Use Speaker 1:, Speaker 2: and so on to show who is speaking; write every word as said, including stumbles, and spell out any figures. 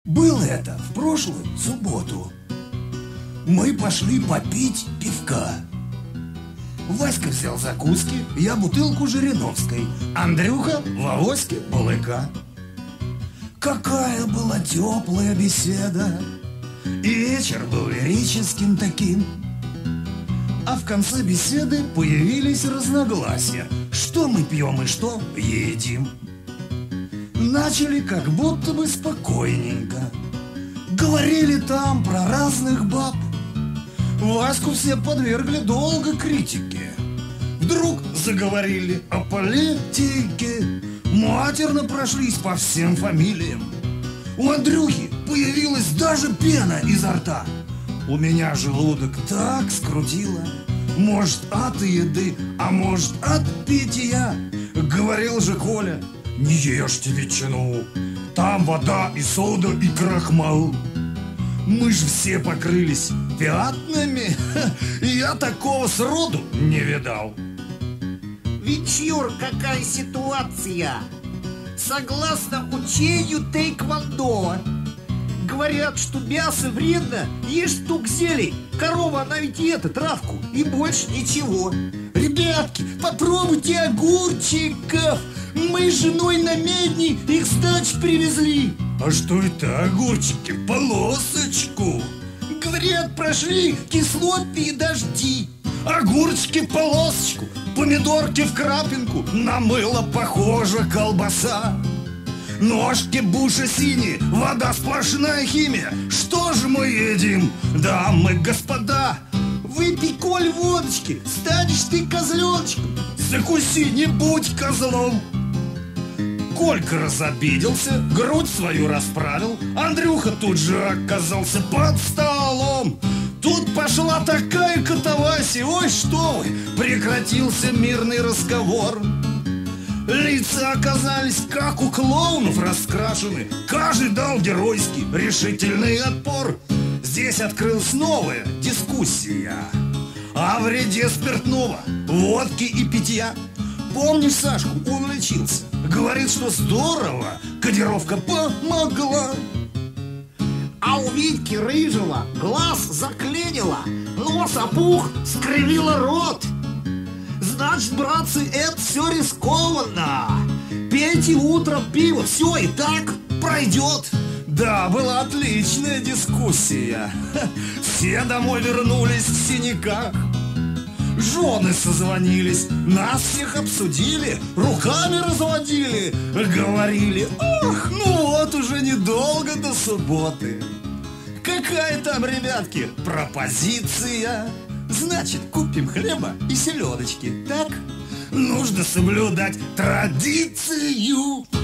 Speaker 1: Было это в прошлую субботу. Мы пошли попить пивка. Васька взял закуски, я бутылку Жириновской, Андрюха в авоське балыка. Какая была теплая беседа, и вечер был лирическим таким. А в конце беседы появились разногласия, что мы пьем и что едим. Начали как будто бы спокойненько, говорили там про разных баб. Ваську все подвергли долго критике. Вдруг заговорили о политике, матерно прошлись по всем фамилиям. У Андрюхи появилась даже пена изо рта. У меня желудок так скрутило. Может, от еды, а может, от питья. Говорил же Коля: не ешьте ветчину, там вода и сода и крахмал. Мы же все покрылись пятнами, я такого сроду не видал.
Speaker 2: Вечер, какая ситуация? Согласно учению тэйквондо, говорят, что мясо вредно, ешь стук зелень. Корова, она ведь и это, травку, и больше ничего. Ребятки, попробуйте огурчиков. Мы с женой на Медни их с дачи привезли.
Speaker 1: А что это огурчики? Полосочку.
Speaker 2: Говорят, прошли кислотные дожди.
Speaker 1: Огурчики полосочку, помидорки в крапинку, на мыло похожа колбаса. Ножки буши синие, вода сплошная химия. Что же мы едим, дамы, господа?
Speaker 2: Выпей, Коль, водочки, станешь ты козленочком.
Speaker 1: Закуси, не будь козлом. Колька разобиделся, грудь свою расправил. Андрюха тут же оказался под столом. Тут пошла такая катавасия, ой, что вы, прекратился мирный разговор. Лица оказались как у клоунов раскрашены. Каждый дал геройский решительный отпор. Здесь открылась новая дискуссия о вреде спиртного, водки и питья. Помнишь Сашку? Он лечился. Говорит, что здорово, кодировка помогла.
Speaker 2: А у Витьки рыжего глаз заклинило, нос опух, скривило рот. Значит, братцы, это все рискованно. Пейте утром пиво, все и так пройдет.
Speaker 1: Да, была отличная дискуссия. Все домой вернулись в синяках. Жены созвонились, нас всех обсудили, руками разводили, говорили: ох, ну вот уже недолго до субботы. Какая там, ребятки, пропозиция? Значит, купим хлеба и селедочки, так? Нужно соблюдать традицию.